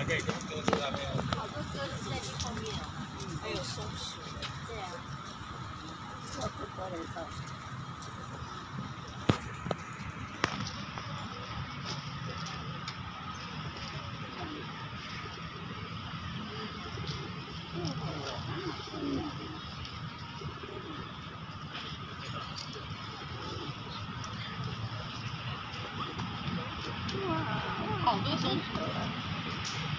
可以用鸽子那边。 好多鸽子在你后面哦，还有松鼠。对啊，这不多人到。好多松鼠。